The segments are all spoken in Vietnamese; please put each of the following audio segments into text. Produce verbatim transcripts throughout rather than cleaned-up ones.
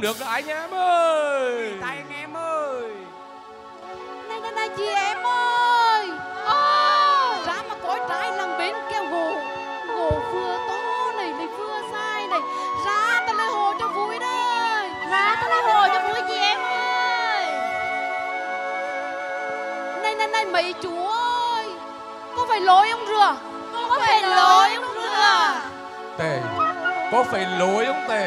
được rồi anh em ơi. Tay anh em ơi. Này này này chị em ơi. À, ra mà coi trái làng bên keo gỗ. Gỗ vừa to này này vừa dài này. Ra ta lấy hồ cho vui đây. Ra ta lấy hồ cho vui chị em ơi. Này này này mấy chú ơi. Có phải lỗi ông rửa? Có, có phải lỗi ông rửa? Tề, có phải lỗi ông Tề?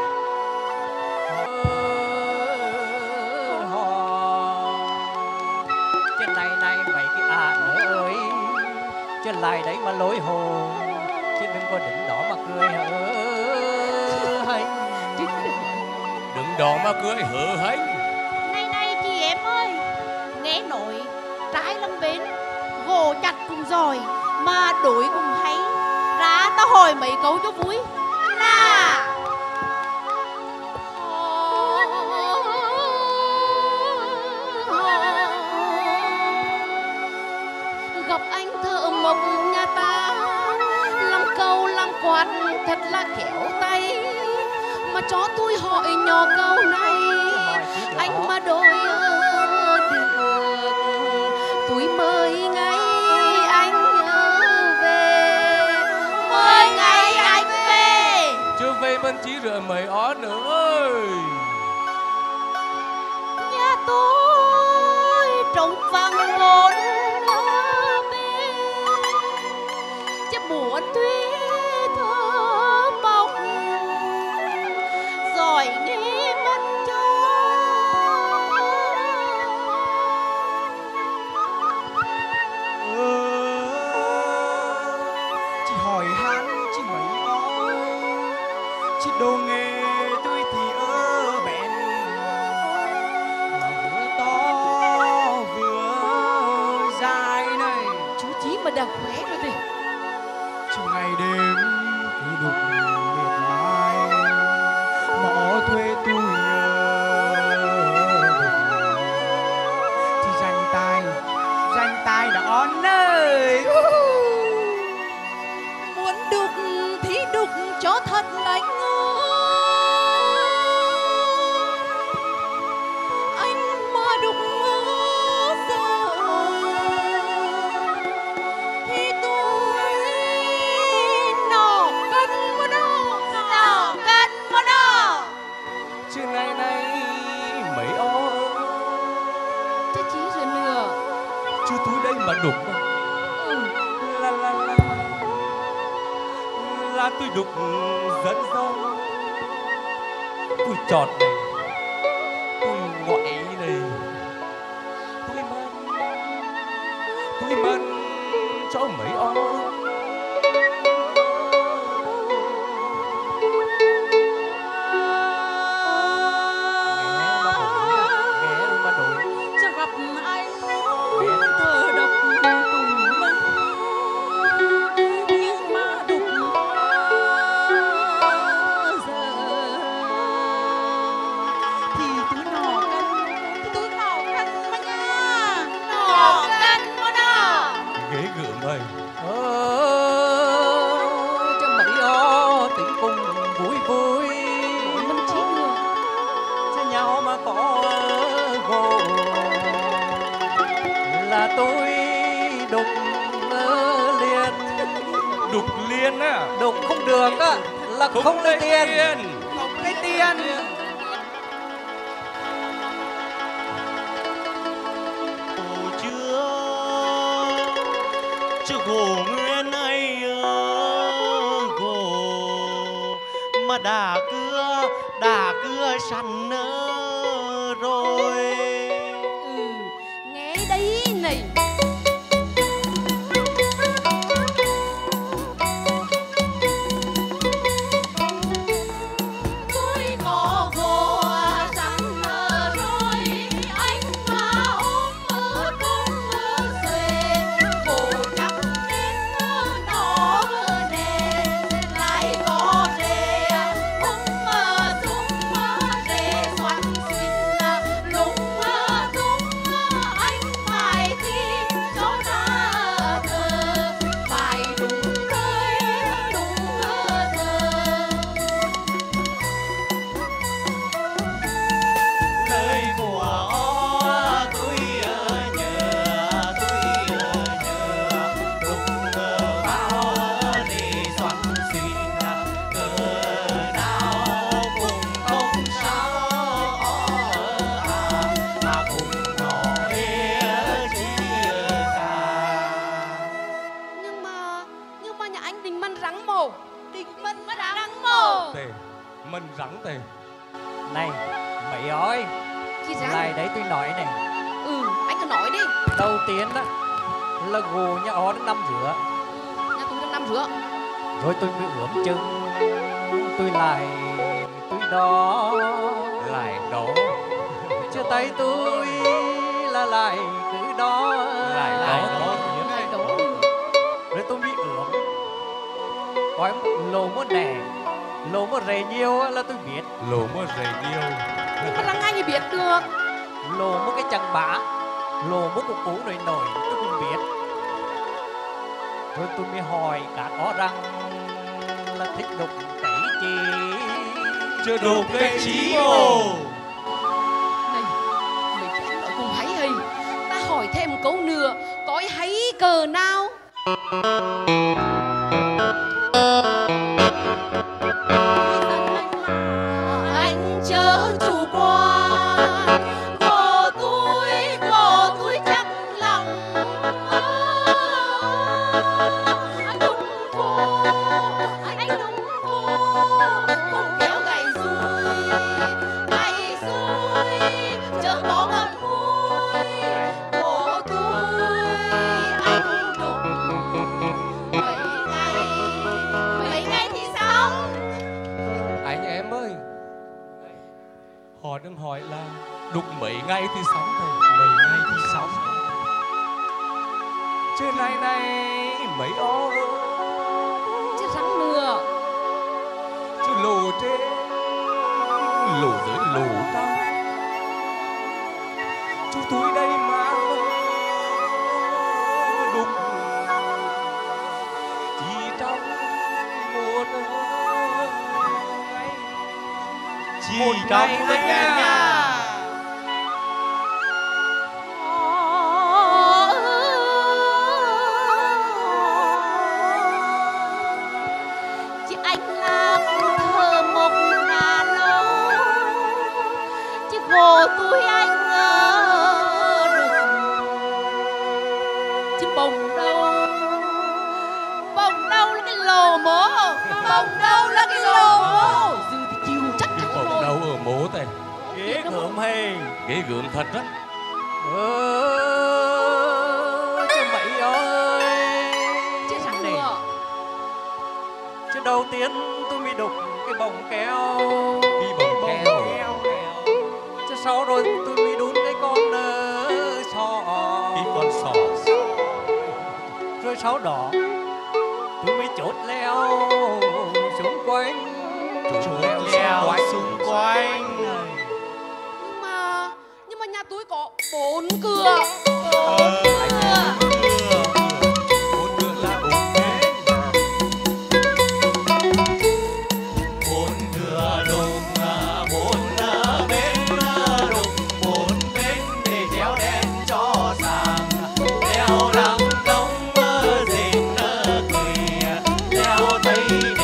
Trên này này mấy cái à nữa ơi, trên lại đấy mà lối hồ, chứ đừng có đứng đó mà cười hở hành. Đừng đó mà cười hở hành. Này này chị em ơi, nghe nói trái lăng bến gỗ chặt cũng giỏi mà đuổi cũng hay. Ra ta hỏi mấy câu cho vui là gặp anh thợ mộc nhà ta làm câu làm quạt thật là khéo tay, mà cho tôi hỏi nhỏ câu này anh mà đôi được tôi mời ngay anh về, mời ngày anh về. Chưa về mình chỉ rửa mấy ó nữa ơi. Nhà tôi trồng vàng bốn bên, chứ muốn tuy thơ mộc giỏi nghe mất cho. Chị hỏi han chị mấy ó, chị đồ nghề tôi thì ơ bèn, mà vừa to vừa dài này. chú Chí mà đã khỏe rồi thì Chú ngày đêm cứ đục miệt mài, mỏ thuê tôi thì danh tay danh tay đã on ơi. muốn đục thì đục cho thật anh ơi, anh mà đục giờ thì tôi nọ cân mà đó Nào cân mà đó. Chứ này này mấy ó chứ chỉ rồi nữa. chứ tôi đây mà đục mà. Ừ. La la la là tôi đục dẫn dâu, tôi chọt này, tôi ngoại này, tôi mân tôi mân cho mấy ó. Chắc gặp anh thở độc cùng mân, nhưng mà đục giờ thì tôi nọ cân, tôi nọ cân mà nha, Nọ cân mà đó. Ghế gượng ơi. Ờ, cho mấy ó tình cùng vui vui, mình chỉ được cho nhau mà có gỗ là tôi đục liền. Đục liên á. Đục không được á là không, không lấy tiền. Không lấy tiền. Gỗ chưa chứ gỗ nguyên ấy gỗ mà đã cưa đã cưa sẵn rồi. ừ. Nghe đấy này. Tôi có gỗ sẵn rồi, anh mà ôm ở cung xuề, gỗ chắc nên nó nền lại có rễ bung súng rễ xoắn xuyên lung Địch mình mà đắng mồ. Tề mình rắn tề. Này mày ơi, Chị rắn. lại đấy tôi nói này. Ừ, anh cứ nói đi. Đầu tiên á là gù nhà ó đang năm rửa. Ừ, nhà tôi đang năm rửa. Rồi tôi mới ướm chân. Tôi lại tôi đó Lại đó. chia tay tôi là lại cứ đó Lại đó. Lại đó. rồi tôi bị ướm gói lồ mốt đẻ lồ mốt rề nhiều á là tôi biết Lỗ mơ rầy nhiều. Nhưng mà làm ai thì biết được. lồ một cái chẳng bá lồ một cục cũ nổi nổi tôi cũng biết rồi tôi mới hỏi cả có rằng là thích đục tẩy chi Chưa đủ cái chí mồ. Này, mày phải nói cùng hay hay. Ta hỏi thêm một câu nữa, có ai hay cờ nào? Anh chớ chủ quan, cô tôi cô tôi chắc lòng. Anh đúng cô, anh đúng cô, không kéo gậy xuôi, gậy xuôi chớ bỏ ngầm vui. Cô tôi anh đúng mấy ngày, mấy ngày thì sao? Anh em ơi, họ đang hỏi là đục mấy ngày thì xong thầy. Mấy ngày thì xong. Chứ này này mấy ó. Chứ rắn nữa. Chứ lù trên lù dưới lù trong. Chú tôi đây mà đục chỉ trong một ngày. Chỉ Một trong ngày cái nha. nhà. Chứ anh làm thơ một ngà lâu, chứ gồ tôi anh ngờ được. Chứ bồng đâu, bồng đâu là cái lồ mố, bồng đâu là cái lồ mố. Dư thì chiêu chắc Chứ chắn còn rồi. đâu ở mố tề. ghế gượng hề Ghê gượng thật đó. ừ, chứ mày ơi Chứ rắn này nữa. chứ đầu tiên tôi mới đục cái bồng keo Đi bồng keo. chứ sau rồi tôi mới đun cái con uh, sò Đi con sò. rồi sau đó tôi mới chốt leo xung quanh Chốt Leo leo xung quanh. Nhưng mà, nhưng mà nhà tôi có bốn cửa. Ờ, Bốn cửa. Bốn cửa là bốn thế. bốn cửa đục à, bốn à, bên à, đục bốn bên để treo đèn cho sáng, đeo đằng đông à, dệt à, cười, đeo tây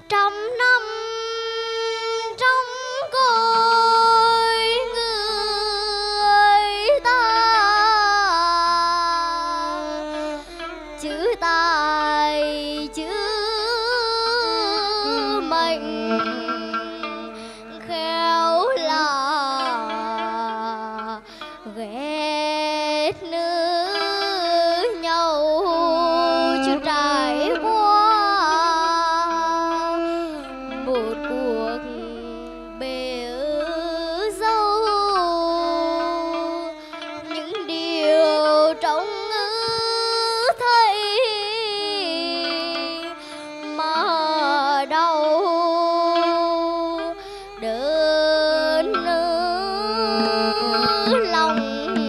trăm năm trong cõi người ta, chữ tài chữ mệnh khéo là ghét nữ nhau, chưa trải qua một cuộc bể dâu. Những điều trong thấy mà đau đớn lòng.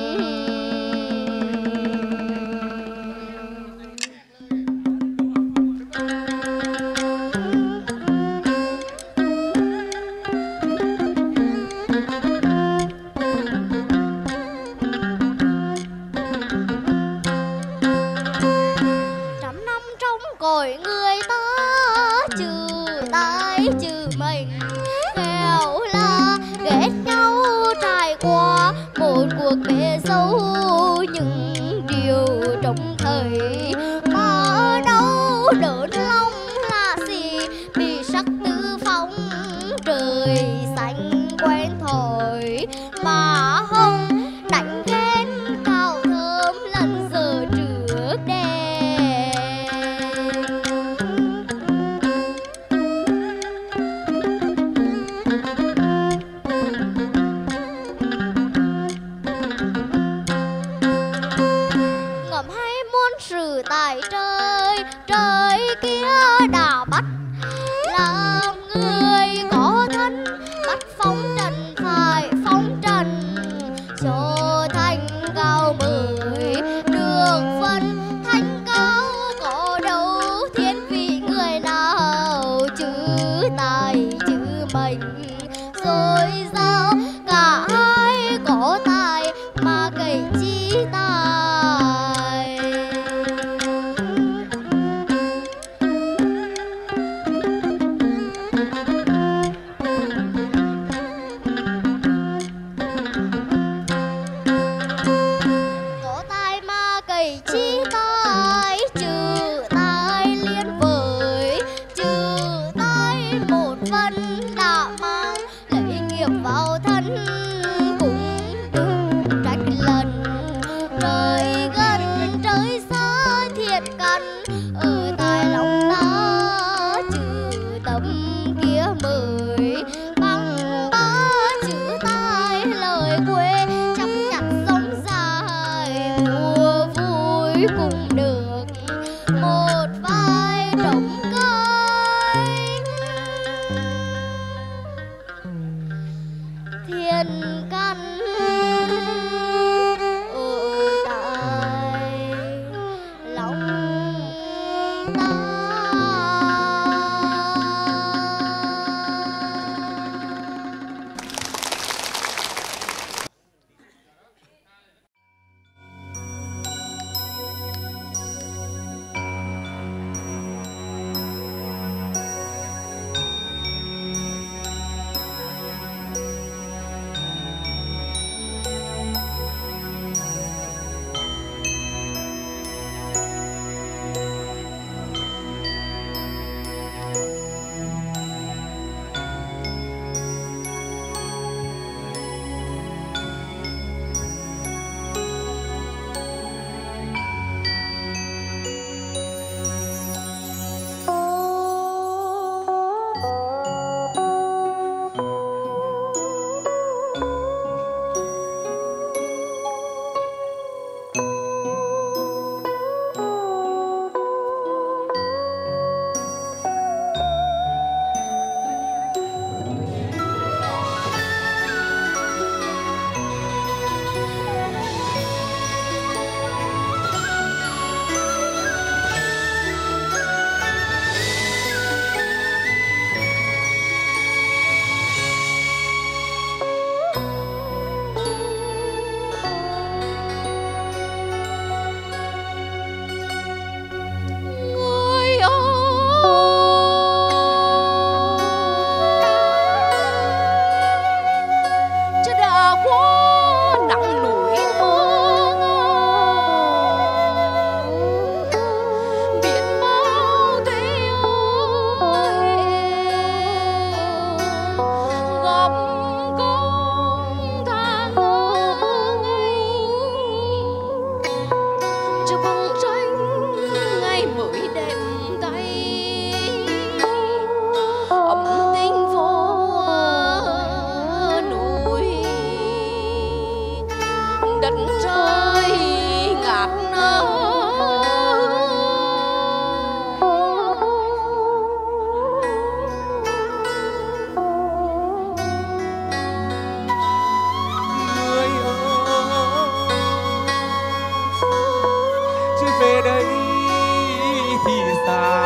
Trăm năm trong cõi người ta, trừ tài trừ mệnh khéo là ghét nhau, trải qua một cuộc bể dâu. Những điều trông thấy mà đau đớn lòng là gì, bị sắc tư phong trời xanh quen thổi mà hồng đánh ghen cao thơm lần giờ trước đèn. Ngầm hay muôn sự tại trời, trời kia đã bắt làm người có thân, bắt phong trần phải phong trần, cho thành cao mới được phân. Thành cao có đâu thiên vị người nào, chữ tài chữ mệnh rồi sao cả hai có tài mà cậy chi tài. Có tài mà cậy chi tài, trừ tài liên với trừ tài một phần đã mang lấy nghiệp vào thân, cũng được trách lần. Trời gần trời xa thiệt căn ở tại lòng ta, trừ tâm kia mới bằng ba chữ tài. Lời quê chấp nhận sống dài, mùa vui cũng được một vài trống cơi. Thiên căn ở tại lòng ta.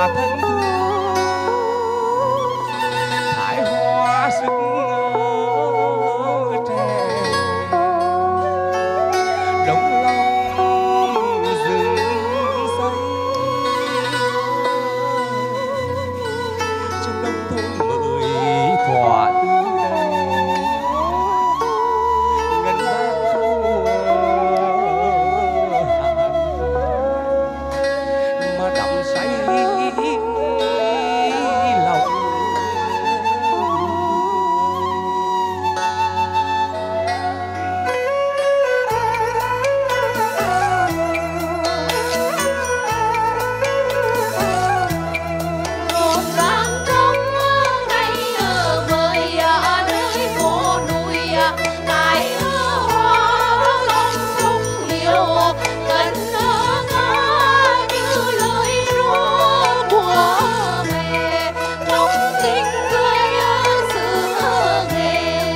mà thân thương thái hoa sức trẻ đồng lòng rừng xây trên nông thôn mới thỏa tư đây ngân vang câu hàn mà đắm say lòng. Một rạng trống ngày ở vời nơi phố núi cái hoa lòng không hiểu cần ca như lời ru của mẹ trong tình cười xưa nghề.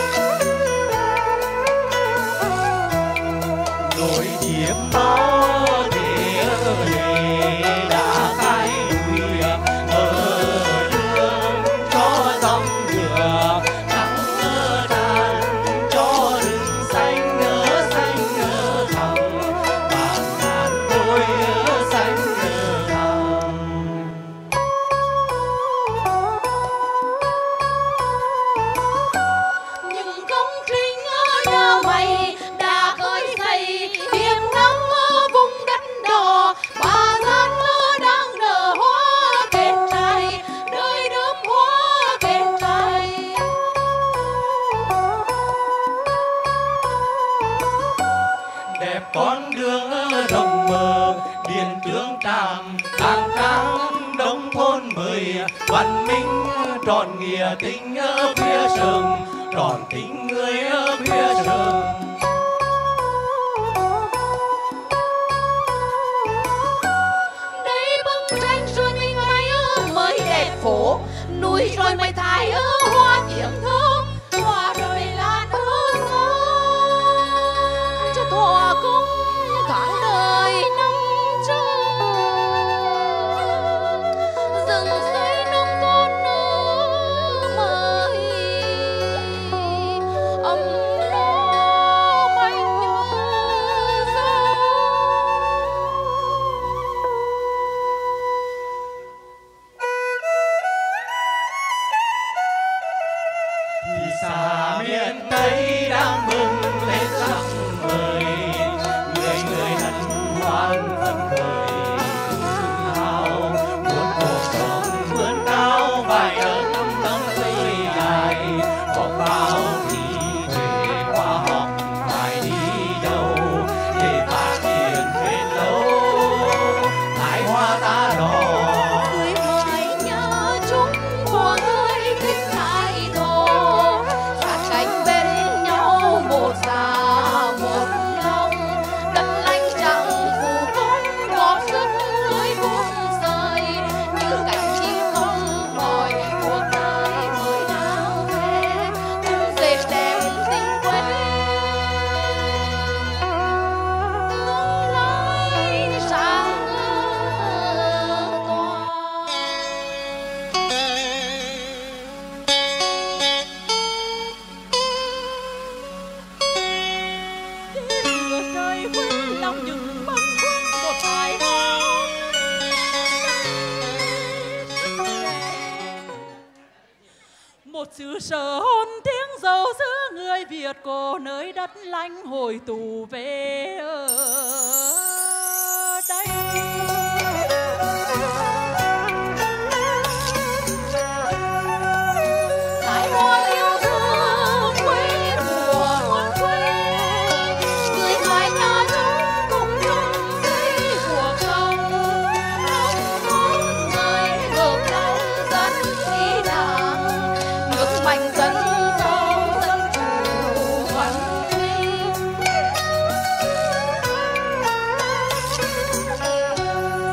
nỗi niềm bao để lệ đã khai đùi ở đường cho dòng ngựa trắng tràn cho rừng xanh xanh thẳm bạt ngàn đôi xanh thẳm. Những công trình nhà mày đã khơi dậy tiềm năng vùng đất đỏ, bà gian đang nở hoa kết trái đời đơm hoa kết trái. Đẹp con đường rộng mở điện tương tràm càng càng đông thôn mới văn minh tròn nghĩa tình ở phía rừng tròn tình người ở phía rừng. Đây bức tranh xuân ngày mới đẹp phố núi rồi mây thái ở hoa tiếng thơm hoa rồi lan ở xa cho thỏa cung tháng đời năm trước rừng xây nông thôn mới ấm no manh dâu. Thì xa miền Tây đang mừng lên sắc vời người người hân hoan phấn khởi tự hào muốn cuộc sống vươn cao vài ấm tấm tươi dài bỏ bao thì về khoa học phải đi đâu để phát triển bền lâu thái hoa ta đỏ. Người mãi nhớ chung của người thích thái thổ sát cánh bên nhau một già một lòng đất lành chẳng phù không góp sức lưới buông rơi như cánh chim không mỏi cuộc đời mới đang về cũng dệt đẹp tình quê tương lai sáng tỏa. Lửa trời quên lòng những băn khoăn một tài hoa. Một chữ sở hôn tiếng dấu giữa người Việt cổ nơi đất lánh hồi tù về ở đây. Thái hoa yêu thương quê của muôn quê người hai nhà chúng cùng chung xây cuộc sống nông thôn người hợp lòng dân ý đảng nước mạnh dân giàu dân chủ văn minh.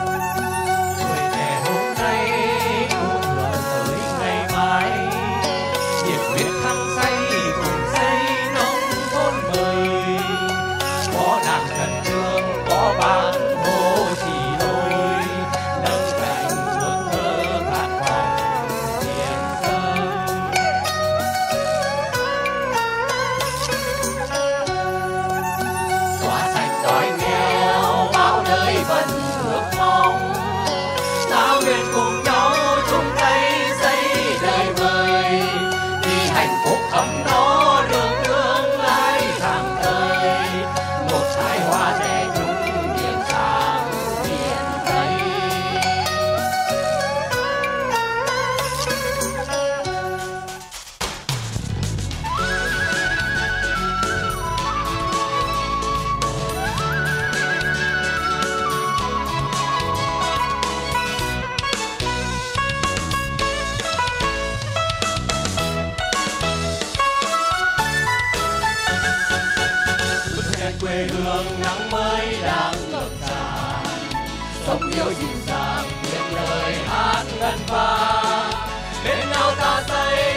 lòng yêu dịu dàng nguyện lời hát ngân vang bên nhau ta xây